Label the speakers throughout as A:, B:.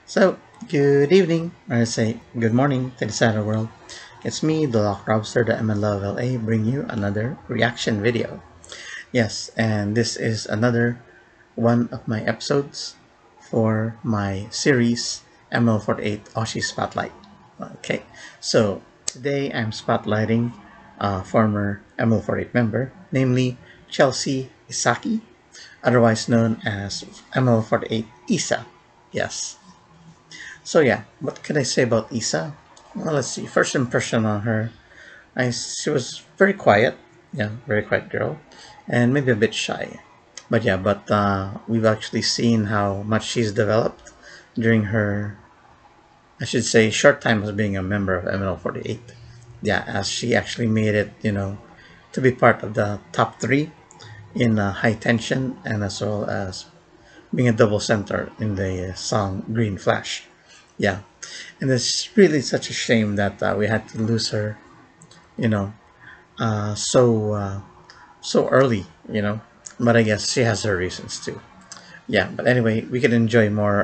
A: So, good evening, or I say good morning to the cyber world. It's me, the Lock Robster, the MNL48, bring you another reaction video. Yes, and this is another one of my episodes for my series MNL48 Oshi Spotlight. Okay, so today I'm spotlighting a former MNL48 member, namely Chelsey Yssacky, otherwise known as MNL48 Yssa. Yes. So yeah, what can I say about Issa? Well, let's see. First impression on her, she was very quiet. Yeah, very quiet girl, and maybe a bit shy. But yeah, we've actually seen how much she's developed during her, I should say, short time as being a member of MNL48. Yeah, as she actually made it, to be part of the top three in high tension, and as well as being a double center in the song Green Flash. Yeah, and it's really such a shame that we had to lose her, you know, uh, so uh, so early, But I guess she has her reasons too. Yeah, but anyway, we can enjoy more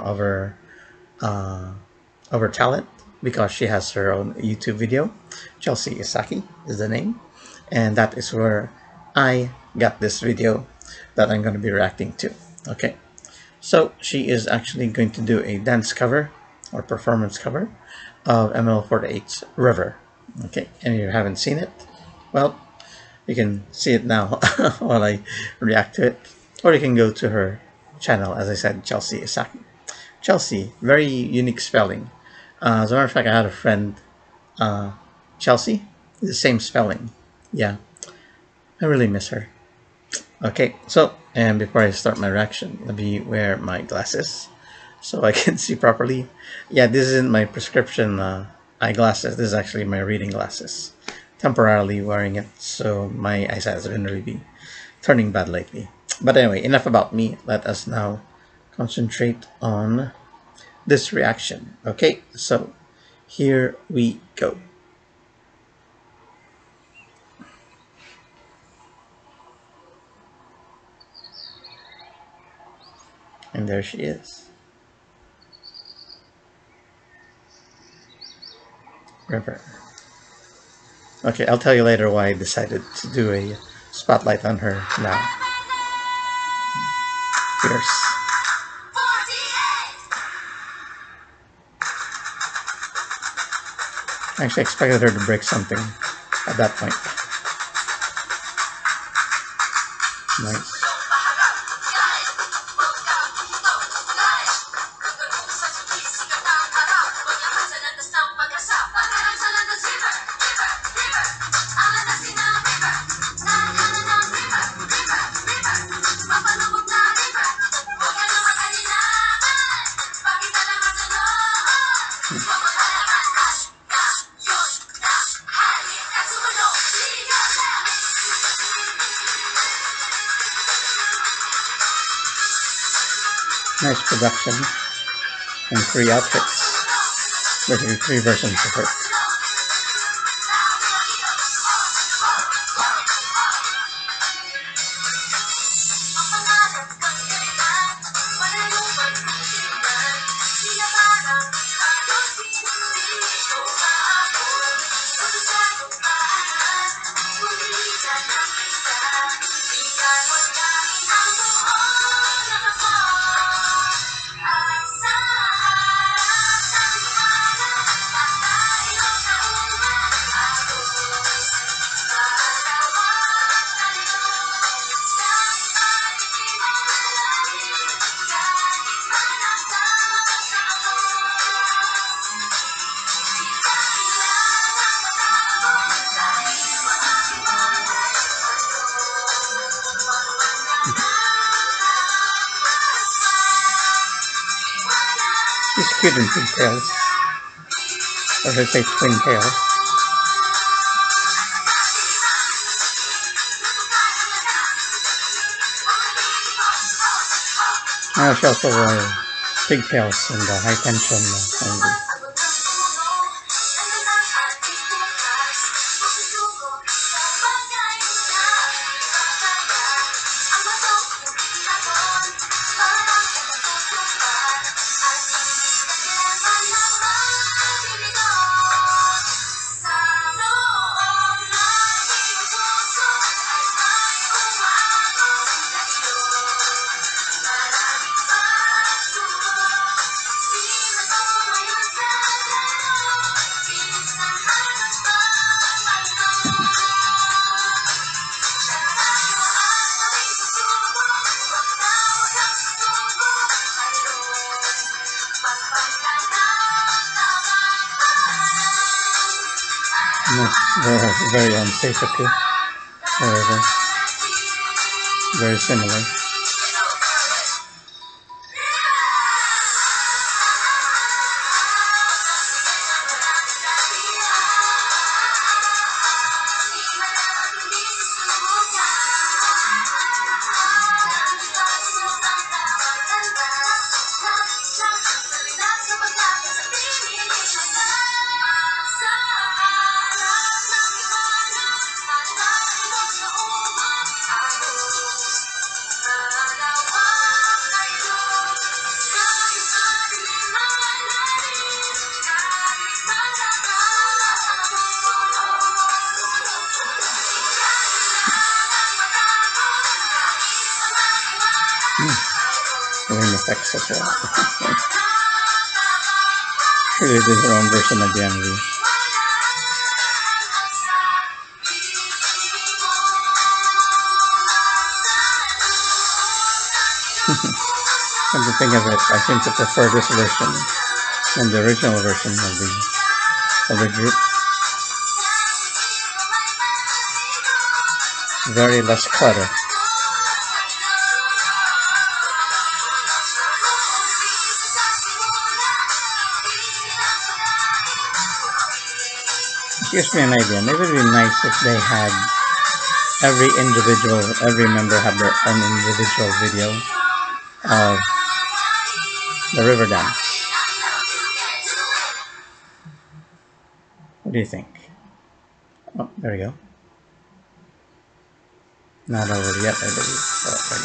A: uh, of her talent because she has her own YouTube video. Chelsey Yssacky is the name, and that is where I got this video that I'm going to be reacting to. Okay. So she is actually going to do a dance cover or performance cover of MNL48's River. Okay, and if you haven't seen it, well, you can see it now while I react to it, or you can go to her channel, as I said, Chelsey Yssacky. Chelsey, very unique spelling. As a matter of fact, I had a friend, uh, Chelsey, the same spelling. Yeah, I really miss her. Okay, so, and before I start my reaction, let me wear my glasses so I can see properly. Yeah, this isn't my prescription eyeglasses. This is actually my reading glasses. Temporarily wearing it, so my eyesight has been really turning bad lately. But anyway, enough about me. Let us now concentrate on this reaction. Okay, so here we go. And there she is. River. Okay, I'll tell you later why I decided to do a spotlight on her now. Fierce. I actually expected her to break something at that point. Nice. Nice production and three outfits. Basically three versions of her. She's cute in pigtails. Or should I say twin tails. Now she also wore pigtails in the high tension movie. Very unsafe too. However, very similar. Wind effects as well. Really did her own version of the MV. Come to think of it, I seem to prefer this version than the original version of the group. Very less clutter. Gives me an idea. Maybe it would be nice if they had every member have their own individual video of the river dance. What do you think? Oh, there we go. Not over yet, I believe. Oh, there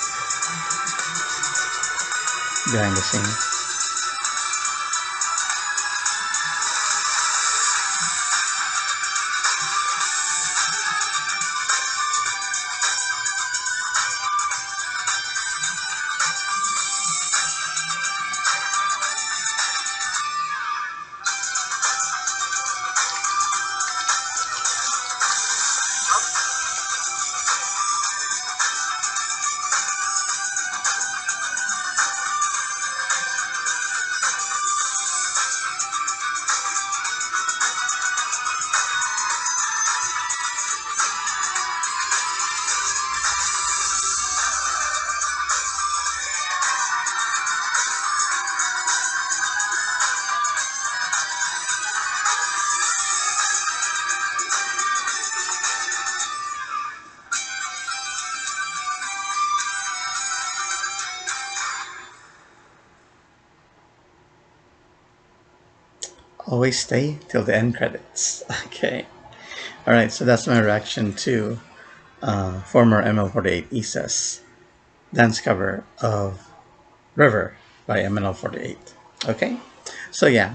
A: we go. Behind the scenes. Always stay till the end credits. Okay. Alright, so that's my reaction to former MNL48 Yssa's dance cover of River by MNL48. Okay. So yeah,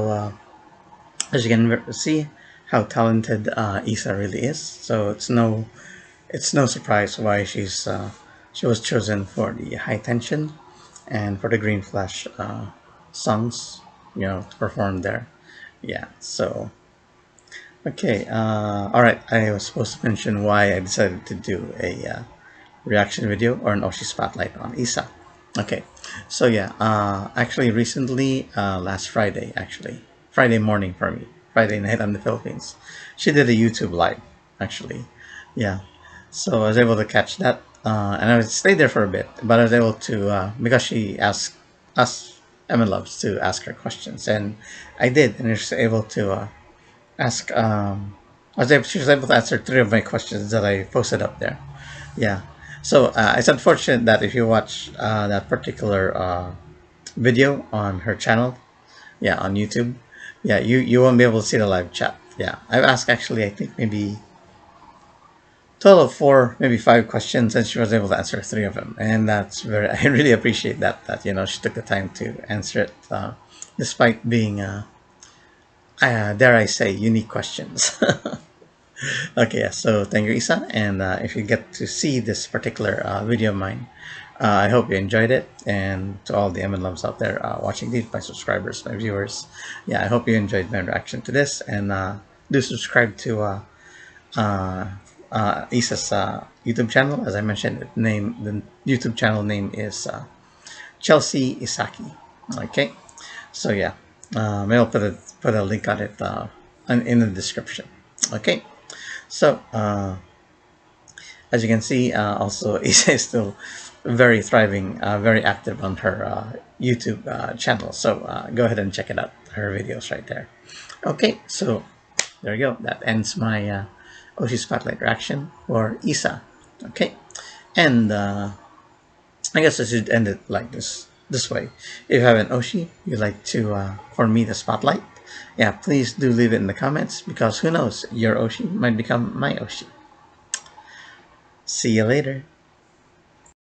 A: as you can see how talented Issa really is. So it's no surprise why she was chosen for the high tension and for the green flash songs, to perform there. Yeah, so okay, all right. I was supposed to mention why I decided to do a reaction video or an Oshi Spotlight on Issa. Okay, so yeah, actually recently, last Friday, Friday morning for me, Friday night on the Philippines, she did a YouTube live, actually. Yeah, so I was able to catch that, and I stayed there for a bit, but I was able to, because she asked us Emma Loves to ask her questions, and I did, and I was able to ask, she was able to answer 3 of my questions that I posted up there. Yeah, so it's unfortunate that if you watch that particular video on her channel, yeah, on YouTube, yeah, you won't be able to see the live chat. Yeah, I've asked actually, I think maybe total of 4, maybe 5 questions, and she was able to answer 3 of them, and that's very I really appreciate that she took the time to answer it, despite being dare I say, unique questions. Okay, yeah, so thank you, Issa, and if you get to see this particular video of mine, I hope you enjoyed it, and to all the MN loves out there watching these, my subscribers, my viewers, yeah, I hope you enjoyed my reaction to this, and do subscribe to Issa's YouTube channel. As I mentioned, the YouTube channel name is Chelsey Yssacky. Okay, so yeah, maybe I'll put a link on it in the description. Okay, so as you can see, also Isa is still very thriving, very active on her YouTube channel. So go ahead and check it out, her videos right there. Okay, so there you go. That ends my Oshi Spotlight reaction for Isa. Okay, and I guess I should end it like this way. If you have an Oshi you'd like to for me to spotlight, yeah, please do leave it in the comments, because who knows, your Oshi might become my Oshi. See you later.